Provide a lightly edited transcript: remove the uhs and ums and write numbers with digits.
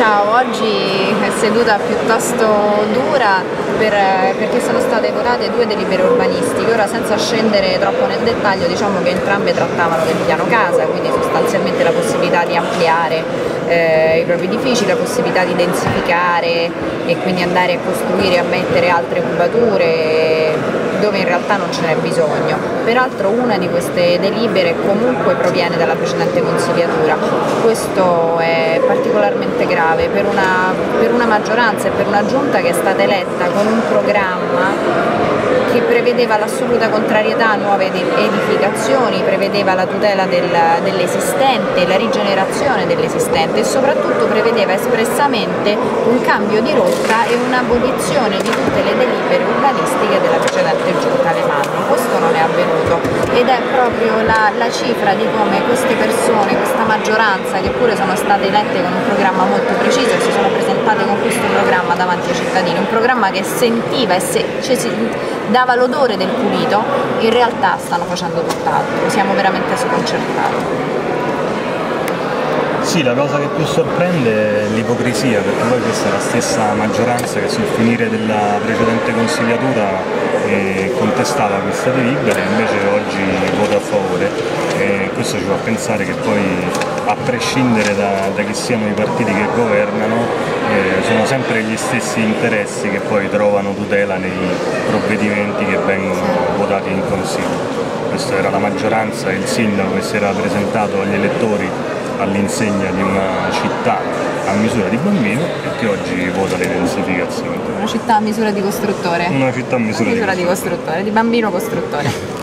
Ciao, oggi è seduta piuttosto dura perché sono state votate due delibere urbanistiche. Ora, senza scendere troppo nel dettaglio, diciamo che entrambe trattavano del piano casa, quindi sostanzialmente la possibilità di ampliare i propri edifici, la possibilità di densificare e quindi andare a costruire e a mettere altre cubature dove in realtà non ce n'è bisogno. Peraltro una di queste delibere comunque proviene dalla precedente consigliatura. Questo è particolarmente grave per una maggioranza e per una giunta che è stata eletta con un programma che prevedeva l'assoluta contrarietà a nuove edificazioni, prevedeva la tutela dell'esistente, la rigenerazione dell'esistente e soprattutto prevedeva espressamente un cambio di rotta e un'abolizione di tutte le delibere urbanistiche della precedente giunta Alemanno. Questo non è avvenuto ed è proprio la cifra di come queste persone, questa maggioranza, che pure sono state elette con un programma molto preciso e si sono presentate con questo programma davanti ai cittadini, un programma che sentiva e dava l'odore del pulito, in realtà stanno facendo tutt'altro. Siamo veramente sconcertati. Sì, la cosa che più sorprende è l'ipocrisia, perché poi questa è la stessa maggioranza che sul finire della precedente consigliatura contestava questa delibera e invece oggi vota a favore. E questo ci fa pensare che poi, a prescindere da chi siano i partiti che governano, sono sempre gli stessi interessi che poi trovano tutela nei provvedimenti che vengono votati in Consiglio. Questa era la maggioranza e il sindaco che si era presentato agli elettori all'insegna di una città a misura di bambino e che oggi vota le densificazioni. Una città a misura di costruttore. Una città a misura di costruttore, di bambino costruttore.